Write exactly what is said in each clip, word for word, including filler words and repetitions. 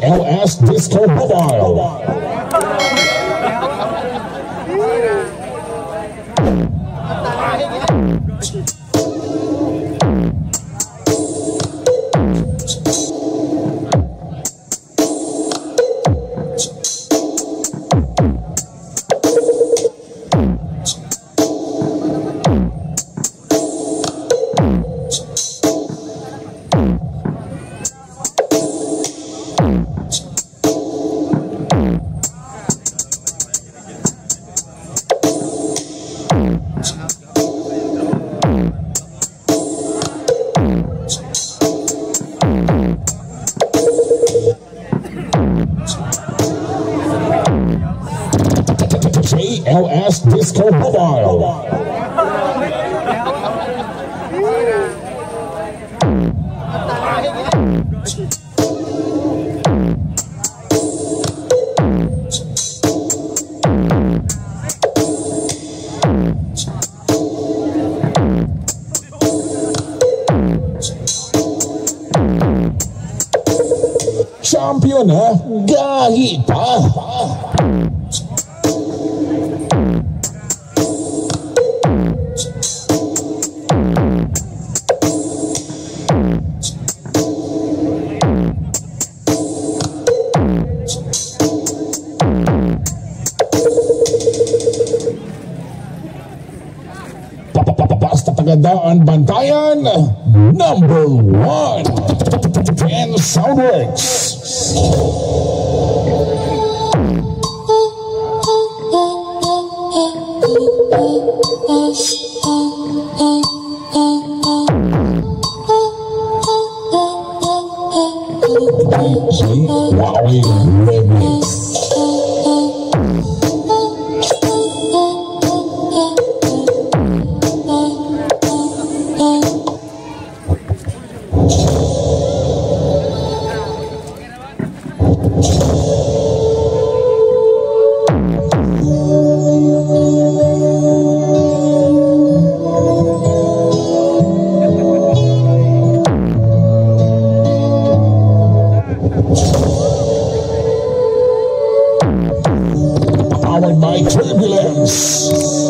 L S Disco Mobile. J L S Disco Mobile. Champion ha, gahi pa. Basta tagadaan bantayan, number one, and Soundworks. D J Wowie Remix. Powered by Turbulence.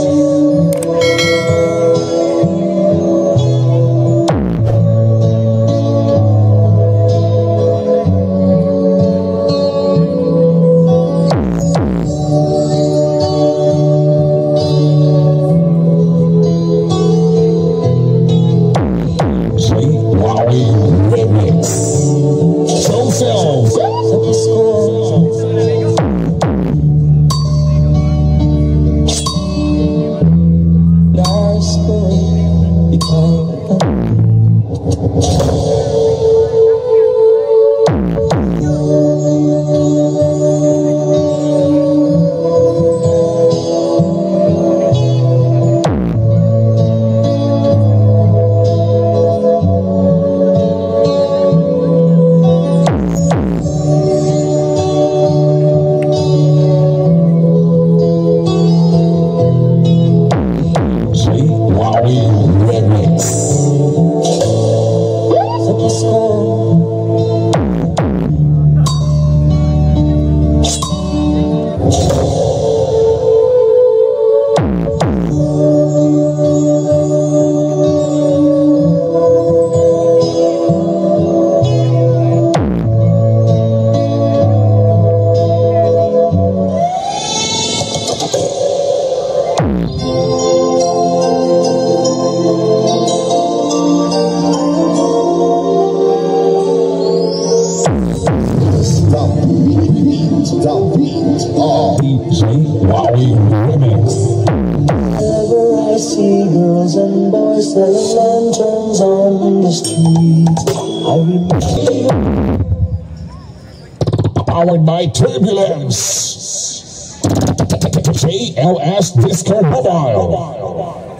J Wowie Remix. Show selves. D J Wowie Remix. Whenever I see girls and boys selling lanterns on the street, I remember. Powered by Turbulence. J L S Disco Mobile.